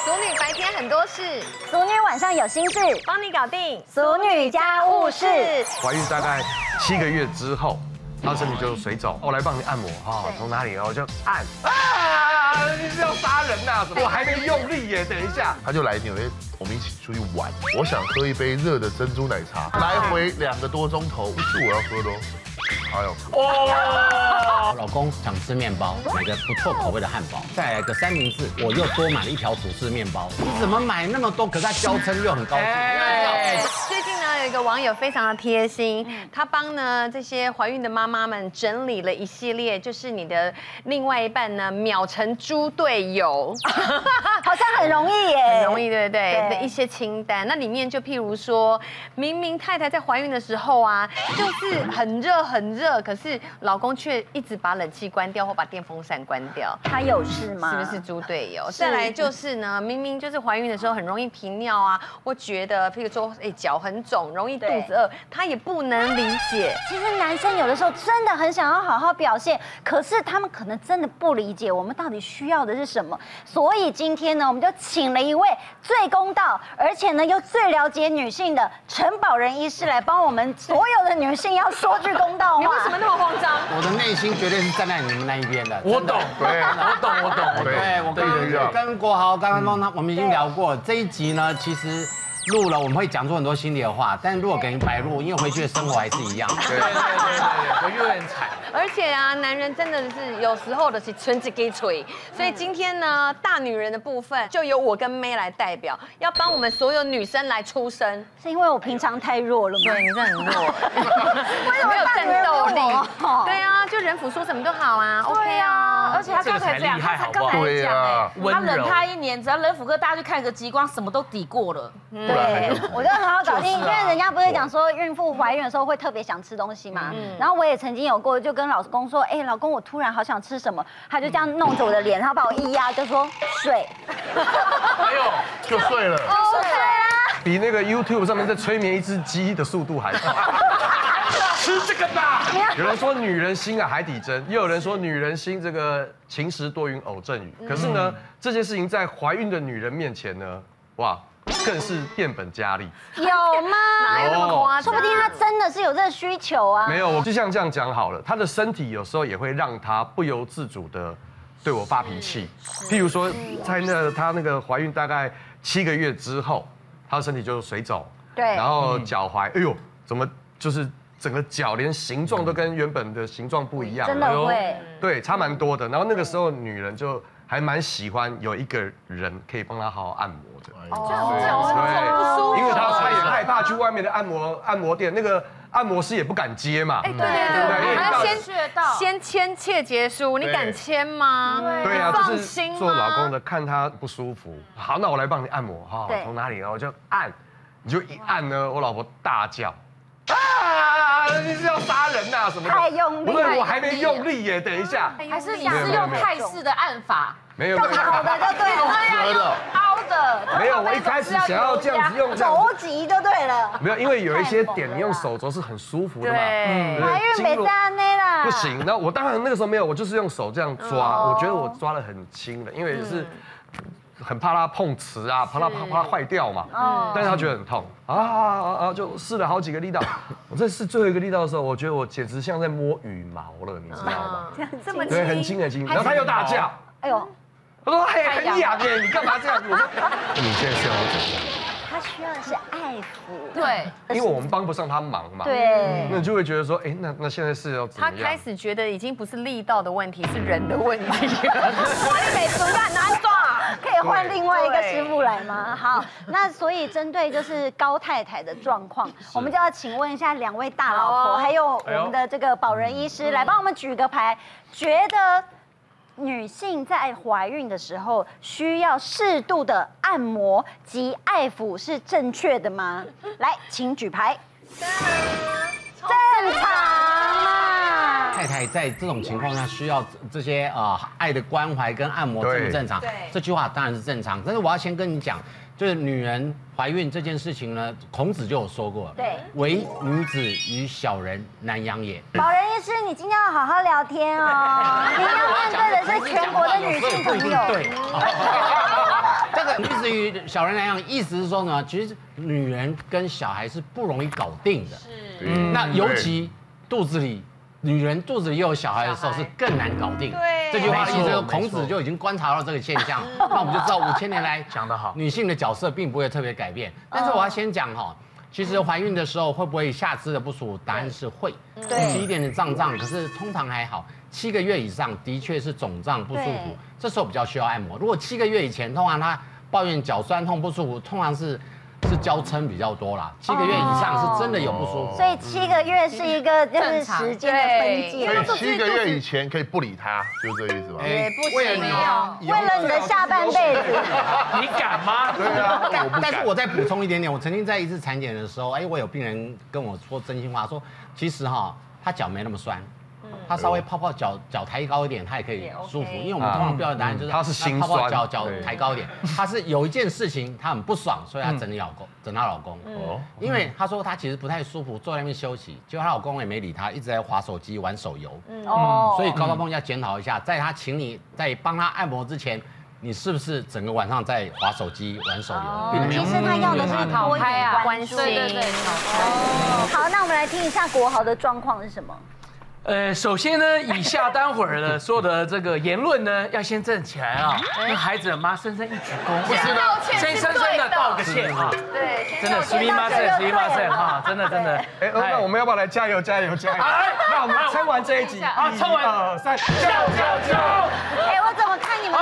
俗女白天很多事， 俗女晚上有心事， 帮你搞定。 俗女家务事。 怀孕大概7个月之后，她身体就水肿，我来帮你按摩哈，从哪里我就按啊，你是要杀人呐？怎么我还没用力耶？等一下， 他就来纽约，我们一起出去玩。我想喝一杯热的珍珠奶茶，来回2个多钟头，不是我要喝的哦。哎呦， 我老公想吃面包，买个不错口味的汉堡，再来个三明治，我又多买了1条吐司面包。你怎么买那么多？可是他娇嗔又很高兴。 最近呢，有一个网友非常的贴心，他帮呢这些怀孕的妈妈们整理了一系列，就是你的另外一半呢秒成猪队友， 好像很容易耶， 很容易，对不对？的一些清单，那里面就譬如说，明明太太在怀孕的时候啊，就是很热，可是老公却一直把冷气关掉或把电风扇关掉， 他有事吗？ 是不是猪队友？再来就是呢，明明就是怀孕的时候很容易频尿啊，或觉得譬如说脚很肿，容易肚子饿，他也不能理解。 其实男生有的时候真的很想要好好表现，可是他们可能真的不理解我们到底需要的是什么。所以今天呢，我们就请了一位最公道，而且呢又最了解女性的陈宝仁医师来帮我们所有的女性要说句公道话。 你为什么那么慌张？ 我的内心绝对是站在你们那一边的。 我懂，对，我懂， 对，我跟国豪刚刚我们已经聊过这一集呢，其实。录了我们会讲出很多心里的话，但如果给你白录，因为回去的生活还是一样。 对，回去会很惨。 而且啊，男人真的是有时候的是唇子给吹，所以今天呢，大女人的部分就由我跟妹来代表，要帮我们所有女生来出声。 是因为我平常太弱了吗？ 对，你真的很弱， 没有战斗力。对啊，就人府说什么都好啊 ，OK 啊。 而且他刚才这样，他刚才讲哎，他忍他1年，只要人府哥大家去看个极光，什么都抵过了。 对，我觉得很好搞定，因为人家不是讲说孕妇怀孕的时候会特别想吃东西嘛。然后我也曾经有过，就跟老公说，哎，老公，我突然好想吃什么，他就这样弄着我的脸，然后把我一压，就说睡。 哎呦，就睡了。 哦，对啊。 比那个 YouTube 上面在催眠一只鸡的速度还快。吃这个吧。有人说女人心啊海底针，也有人说女人心这个晴时多云偶阵雨。可是呢，这件事情在怀孕的女人面前呢，哇，更是变本加厉。 有吗？ 哪有那么夸张？ 说不定她真的是有这个需求啊。 没有，我就像这样讲好了，她的身体有时候也会让她不由自主的对我发脾气。譬如说，在她那个怀孕大概7个月之后，她的身体就水肿， 对， 然后脚踝，哎呦，怎么就是整个脚连形状都跟原本的形状不一样， 真的会， 对，差蛮多的。然后那个时候女人就还蛮喜欢有一个人可以帮她好好按摩的。对，因为她也害怕去外面的按摩店，那个按摩师也不敢接嘛。 对，还要先签切结书，你敢签吗？ 对啊，就是做老公的看她不舒服，好，那我来帮你按摩哈，从哪里我就按，你就一按呢，我老婆大叫。啊！你是要杀人呐？什么的？ 太用力， 我还没用力耶！等一下， 还是你是用泰式的按法？ 没有， 好的就对了， 凹的。 没有，我一开始想要这样子用肘击就对了。 没有，因为有一些点你用手肘是很舒服的嘛。 对， 怀孕没在内啦。 不行，那我当然那个时候没有，我就是用手这样抓，我觉得我抓得很轻的，因为是。很怕它碰瓷啊，怕它坏掉嘛。但是他觉得很痛就试了好几个力道。我这试最后一个力道的时候，我觉得我简直像在摸羽毛了，你知道吗？ 这么对，很轻很轻。然后他又大叫， 哎呦， 他说嘿很痒耶，你干嘛这样子？我说你现在是要我怎样？ 他需要的是爱抚。 对， 因为我们帮不上他忙嘛。 对， 那你就会觉得说，哎，那现在是要怎么样？ 他开始觉得已经不是力道的问题，是人的问题。我你每次干难抓。 可以换另外一个师傅来吗？好，那所以针对就是高太太的状况，我们就要请问一下2位大老婆，还有我们的这个宝仁医师来帮我们举个牌，觉得女性在怀孕的时候需要适度的按摩及爱抚是正确的吗？来，请举牌。正常嘛。 太太在这种情况下需要这些爱的关怀跟按摩，正不正常？这句话当然是正常。但是我要先跟你讲，就是女人怀孕这件事情呢，孔子就有说过， 对， 唯女子与小人难养也。 宝仁医师，你今天要好好聊天哦，你要面对的是全国的女性朋友。 对，这个女子思于小人来讲，意思是说呢，其实女人跟小孩是不容易搞定的。是。那尤其女人肚子里又有小孩的时候是更难搞定。对。这句话的意思，孔子就已经观察到这个现象，那我们就知道5000年来讲得好， 女性的角色并不会特别改变。但是我要先讲哈。其实怀孕的时候会不会下肢的不舒服？答案是会，起一点点胀，可是通常还好。7个月以上的确是肿胀不舒服，这时候比较需要按摩。如果7个月以前，通常他抱怨脚酸痛不舒服，通常是娇嗔比较多啦。7个月以上是真的有不舒服。 所以7个月是一个就是时间的分界。 所以7个月以前可以不理他，就是这个意思吧？ 也不行哦， 为了你的下半辈子， 你敢吗？ 对啊， 但是我再补充一点点，我曾经在一次产检的时候，我有病人跟我说真心话，说其实他脚没那么酸。他稍微泡脚抬高一点，他也可以舒服。因为我们通常标准答案就是他是心酸， 脚抬高一点。他是有一件事情他很不爽，所以他整她老公。因为他说他其实不太舒服，坐在那边休息，结果她老公也没理他，一直在滑手机玩手游。所以高高峰要检讨一下，在他请你在帮他按摩之前，你是不是整个晚上在滑手机玩手游？ 其实他要的是多一点关心。 对。 好，那我们来听一下国豪的状况是什么？ 首先呢，以下待会儿的所有的这个言论呢，要先站起来啊，跟孩子的妈深深一鞠躬， 不是道歉， 先深深的道个歉啊， 对， 真的11哈，真的， 那我们要不要来加油？那我们撑完这一集啊，撑完 1、2、3， 叫！ 我怎么看你们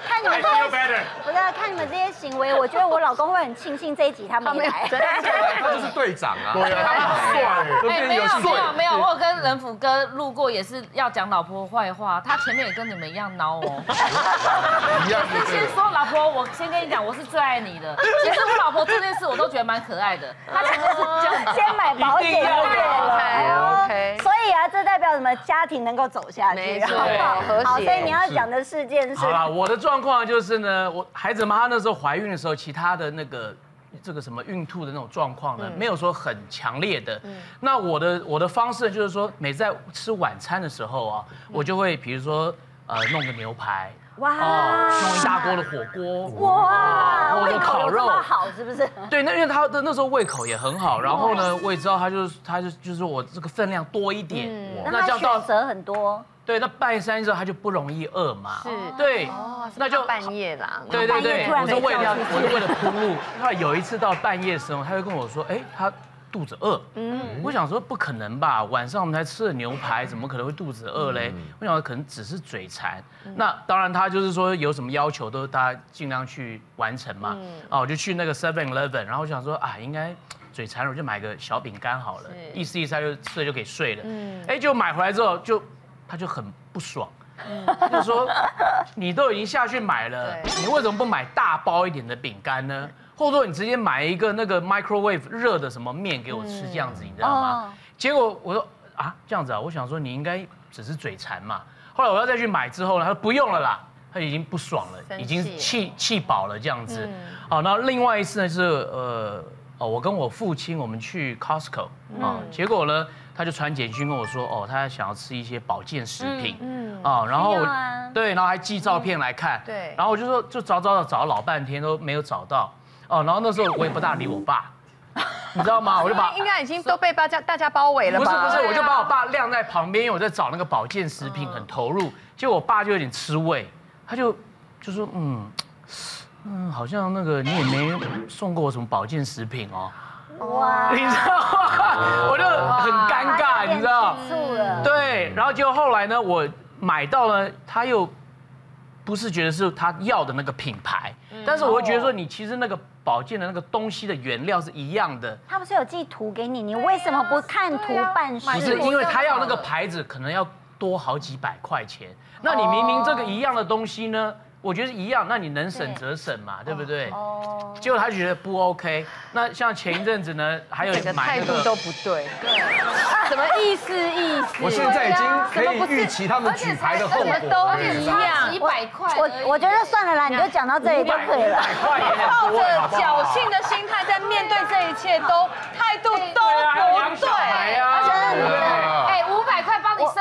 看你们这些行为，我觉得我老公会很庆幸这一集他没来。 他就是队长啊， 对啊，他很帅， 没有，我有跟仁甫哥路过，也是要讲老婆坏话，他前面也跟你们一样孬哦。我是先说老婆，我先跟你讲，我是最爱你的。其实我老婆这件事我都觉得蛮可爱的，她前面是这样， 先买保险就对了。 OK。 所以这代表什么？家庭能够走下去，好，所以你要讲的事件是。 好了，我的状况就是呢，我孩子妈那时候怀孕的时候，其他的这个什么孕吐的那种状况呢，没有说很强烈的。那我的方式就是说，每次在吃晚餐的时候啊，我就会比如说弄个牛排。哇！弄一大锅的火锅， 哇！ 或者烤肉， 好是不是？ 对，因为他的那时候胃口也很好，然后呢，我也知道他就是我这个分量多一点， 那这样选择很多。 对，那半夜3点之后他就不容易饿嘛。是。对。 那就半夜啦。 对，我是为了铺路。后来有一次到半夜的时候，他会跟我说，他肚子饿。我想说不可能吧，晚上我们才吃了牛排，怎么可能会肚子饿嘞？我想说可能只是嘴馋。那当然他就是说有什么要求都大家尽量去完成嘛。我就去那个 7-Eleven， 然后我想说应该嘴馋了，我就买个小饼干好了，意思一下就吃了就可以睡了。就买回来之后他就很不爽。就说你都已经下去买了，你为什么不买大包一点的饼干呢？或者说你直接买一个那个 microwave 热的什么面给我吃，这样子你知道吗？结果我说这样子啊，我想说你应该只是嘴馋嘛。后来我要再去买之后呢，他说不用了啦，他已经不爽了，已经气饱了这样子。好，然后另外一次呢是我跟我父亲我们去 Costco 结果呢他就传简讯跟我说他想要吃一些保健食品然后对，然后还寄照片来看，对，然后我就说就找了老半天都没有找到然后那时候我也不大理我爸，你知道吗？我就把应该已经都被大家包围了吧？ 不是，我就把我爸晾在旁边，因为我在找那个保健食品很投入，结果我爸就有点吃味，他就说好像那个你也没送过我什么保健食品哦。哇！你知道吗？我就很尴尬，你知道？对，然后结果后来呢，我买到了，他又不是觉得是他要的那个品牌，但是我会觉得说，你其实那个保健的那个东西的原料是一样的。 他不是有寄图给你，你为什么不看图办事？ 不是，因为他要那个牌子可能要多好几百块钱，那你明明这个一样的东西呢？我觉得一样，那你能省则省嘛，对不对？结果他觉得不 OK。那像前一阵子呢，还有整个态度都不对，什么意思？ 我现在已经可以预期他们举牌的后果， 都一样， 几百块。 我觉得算了啦，你就讲到这里就可以了。 抱着侥幸的心态在面对这一切，态度都不对。 500块帮你生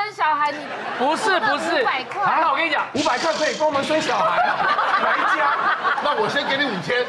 生小孩，你不是 500块， 还好我跟你讲 500块可以帮我们生小孩啊，哪一家？ 那我先给你5000。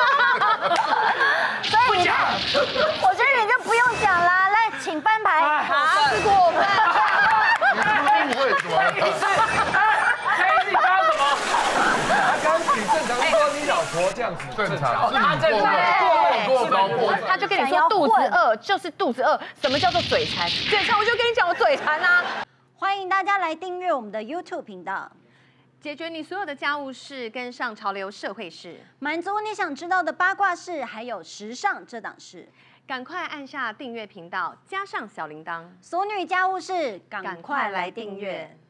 所以你看，我觉得你就不用讲啦，来，请翻牌。 好，是过分。 你误会什么了？ 你刚刚什么？ 他刚刚你正常说你老婆这样子正常，是你过高过。 他就跟你说肚子饿就是肚子饿，什么叫做嘴馋？嘴馋我就跟你讲我嘴馋啊。 欢迎大家来订阅我们的 YouTube 频道， 解决你所有的家务事，跟上潮流社会事， 满足你想知道的八卦事，还有时尚这档事。 赶快按下订阅频道，加上小铃铛， 俗女家务事，赶快来订阅。